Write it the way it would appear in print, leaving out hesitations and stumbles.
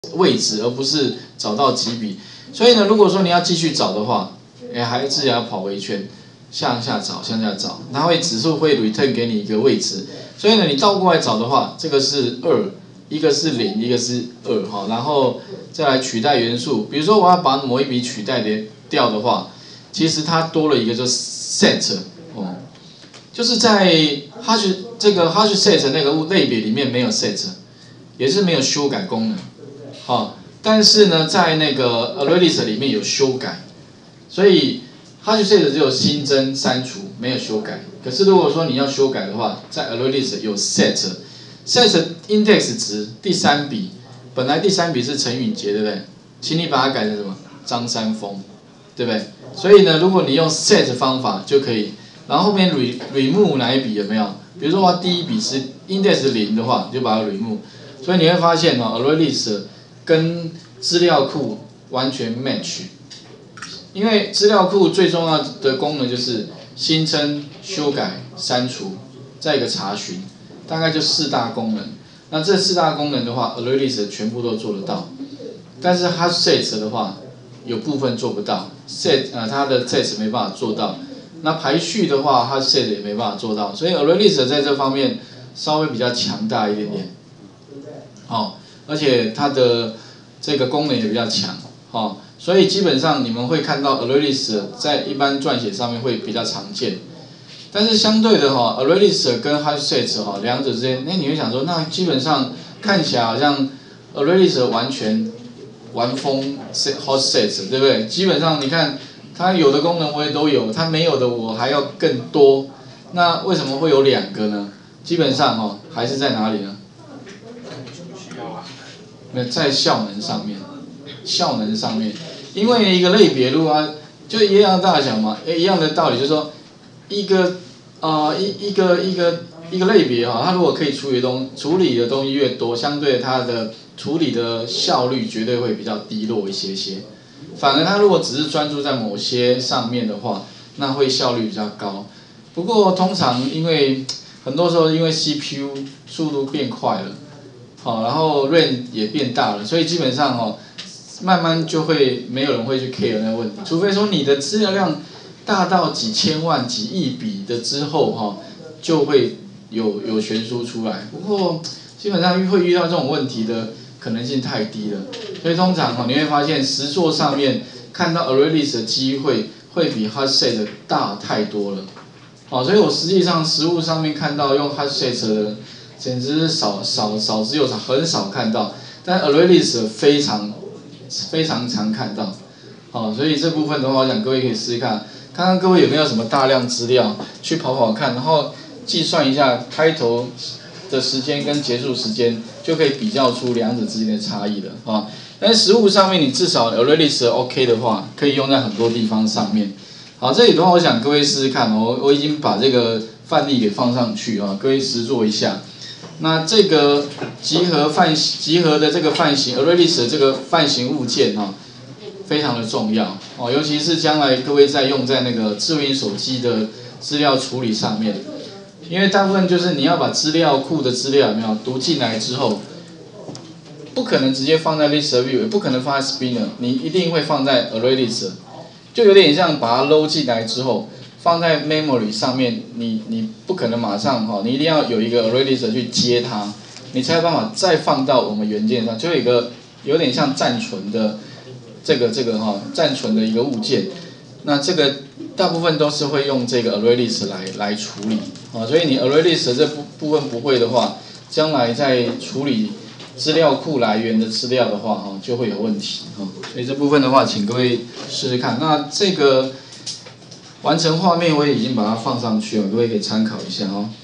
位置，而不是找到几笔。所以呢，如果说你要继续找的话，还是要跑回圈，向下找，它会指数会 return 给你一个位置。所以呢，你倒过来找的话，这个是2，一个是0，一个是2哈，然后再来取代元素。比如说我要把某一笔取代掉的话，其实它多了一个就是 set 哦，就是在 hash 这个 hash set 那个类别里面没有 set， 也是没有修改功能，好，但是呢，在那个 ArrayList 里面有修改，所以 hash set 只有新增、删除，没有修改。可是如果说你要修改的话，在 ArrayList 有 set index 值第3笔，本来第3笔是陈允杰，对不对？请你把它改成什么？张三丰，对不对？所以呢，如果你用 set 方法就可以，然后后面 remove 哪一笔有没有？比如说我第一笔是 index 0的话，就把它 remove。所以你会发现哦 ，ArrayList 跟资料库完全 match， 因为资料库最重要的功能就是新增、修改、删除，再一个查询，大概就4大功能。那这4大功能的话 ，ArrayList 全部都做得到，但是 HashSet 的话，有部分做不到它的 set 没办法做到。那排序的话 ，HashSet 也没办法做到，所以 ArrayList 在这方面稍微比较强大一点点。而且它的这个功能也比较强，所以基本上你们会看到 ArrayList 在一般撰写上面会比较常见。但是相对的ArrayList 跟 HashSet 两者之间，你会想说，那基本上看起来好像 ArrayList 完全玩疯 HashSet， 对不对？基本上你看它有的功能我也都有，它没有的我还要更多。那为什么会有2个呢？基本上还是在哪里呢？在效能上面，因为一个类别如果就一样的大小嘛，一样的道理，就是说一个类别它如果可以处理的东西越多，相对它的处理的效率绝对会比较低落一些。反而它如果只是专注在某些上面的话，那会效率比较高。不过通常因为很多时候因为 CPU 速度变快了。然后 RAM 也变大了，所以基本上慢慢就会没有人会去 care 那个问题，除非说你的资料量大到几千万、几亿笔的之后就会有悬殊出来。不过基本上会遇到这种问题的可能性太低了，所以通常你会发现实作上面看到 ArrayList 的机会会比 HashSet 大太多了。所以我实际上实务上面看到用 HashSet 的。简直是少之又少，很少看到，但 ArrayList 非常常看到，所以这部分的话，我想各位可以试试看，看看各位有没有什么大量资料去跑看，然后计算一下开头的时间跟结束时间，就可以比较出两者之间的差异了但实务上面你至少 ArrayList OK 的话，可以用在很多地方上面。好，这里的话，我想各位试试看我已经把这个范例给放上去各位实作一下。那这个集合的这个范型 ArrayList 的这个范型物件非常的重要尤其是将来各位在用在那个智慧型手机的资料处理上面，因为大部分就是你要把资料库的资料有没有读进来之后，不可能直接放在 ListView， 也不可能放在 Spinner， 你一定会放在 ArrayList， 就有点像把它 load 进来之后。放在 memory 上面，你不可能马上你一定要有一个 ArrayList 去接它，你才有办法再放到我们元件上，就有一个有点像暂存的这个暂存的一个物件。那这个大部分都是会用这个 ArrayList 来处理所以你 ArrayList 这部分不会的话，将来在处理资料库来源的资料的话就会有问题所以这部分的话，请各位试试看。那这个。完成画面我也已经把它放上去了，各位可以参考一下